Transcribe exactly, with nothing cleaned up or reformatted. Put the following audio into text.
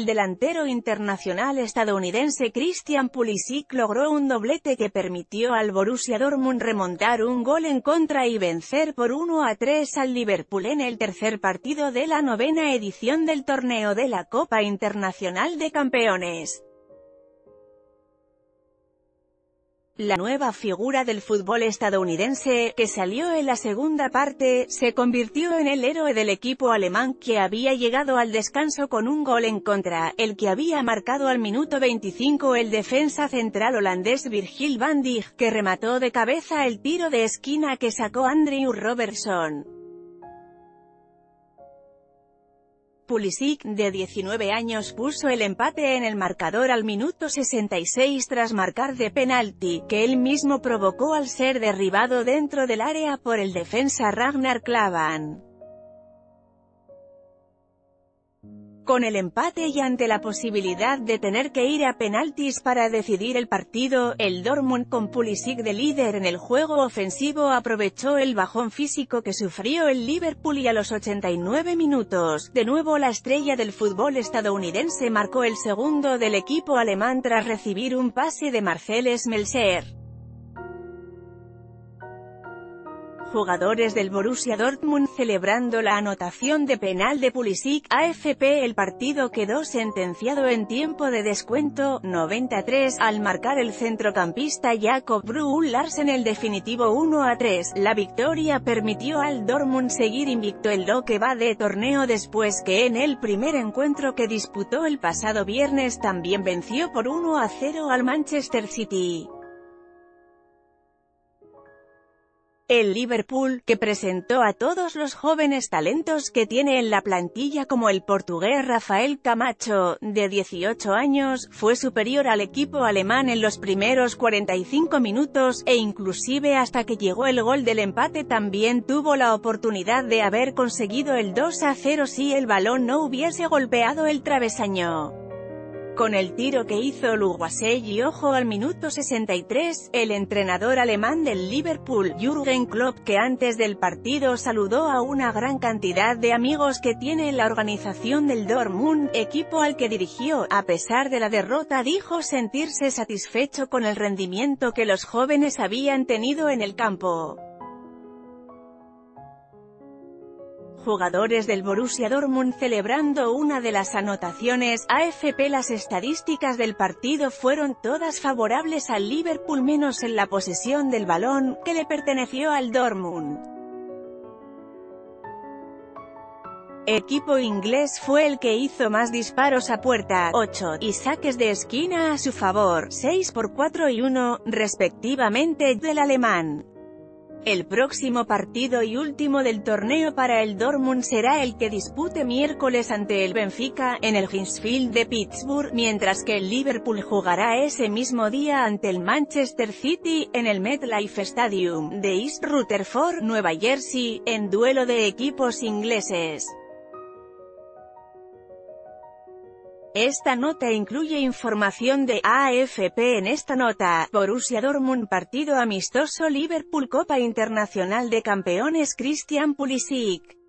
el delantero internacional estadounidense Christian Pulisic logró un doblete que permitió al Borussia Dortmund remontar un gol en contra y vencer por uno a tres al Liverpool en el tercer partido de la novena edición del torneo de la Copa Internacional de Campeones. La nueva figura del fútbol estadounidense, que salió en la segunda parte, se convirtió en el héroe del equipo alemán que había llegado al descanso con un gol en contra, el que había marcado al minuto veinticinco el defensa central holandés Virgil van Dijk, que remató de cabeza el tiro de esquina que sacó Andrew Robertson. Pulisic, de diecinueve años, puso el empate en el marcador al minuto sesenta y seis tras marcar de penalti, que él mismo provocó al ser derribado dentro del área por el defensa Ragnar Klavan. Con el empate y ante la posibilidad de tener que ir a penaltis para decidir el partido, el Dortmund, con Pulisic de líder en el juego ofensivo, aprovechó el bajón físico que sufrió el Liverpool y a los ochenta y nueve minutos, de nuevo la estrella del fútbol estadounidense marcó el segundo del equipo alemán tras recibir un pase de Marcel Schmelzer. Jugadores del Borussia Dortmund celebrando la anotación de penal de Pulisic. A F P El partido quedó sentenciado en tiempo de descuento, noventa y tres, al marcar el centrocampista Jakob Brun Larsen el definitivo uno a tres. La victoria permitió al Dortmund seguir invicto en lo que va de torneo después que en el primer encuentro que disputó el pasado viernes también venció por uno a cero al Manchester City. El Liverpool, que presentó a todos los jóvenes talentos que tiene en la plantilla como el portugués Rafael Camacho, de dieciocho años, fue superior al equipo alemán en los primeros cuarenta y cinco minutos, e inclusive hasta que llegó el gol del empate también tuvo la oportunidad de haber conseguido el dos a cero si el balón no hubiese golpeado el travesaño. Con el tiro que hizo Luguasey y ojo al minuto sesenta y tres, el entrenador alemán del Liverpool, Jürgen Klopp, que antes del partido saludó a una gran cantidad de amigos que tiene la organización del Dortmund, equipo al que dirigió, a pesar de la derrota dijo sentirse satisfecho con el rendimiento que los jóvenes habían tenido en el campo. Jugadores del Borussia Dortmund celebrando una de las anotaciones. A F P Las estadísticas del partido fueron todas favorables al Liverpool menos en la posesión del balón, que le perteneció al Dortmund. El equipo inglés fue el que hizo más disparos a puerta, ocho, y saques de esquina a su favor, seis por cuatro y uno, respectivamente, del alemán. El próximo partido y último del torneo para el Dortmund será el que dispute miércoles ante el Benfica, en el Heinz-Field de Pittsburgh, mientras que el Liverpool jugará ese mismo día ante el Manchester City, en el MetLife Stadium, de East Rutherford, Nueva Jersey, en duelo de equipos ingleses. Esta nota incluye información de A F P. En esta nota, Borussia Dortmund partido amistoso Liverpool Copa Internacional de Campeones Christian Pulisic.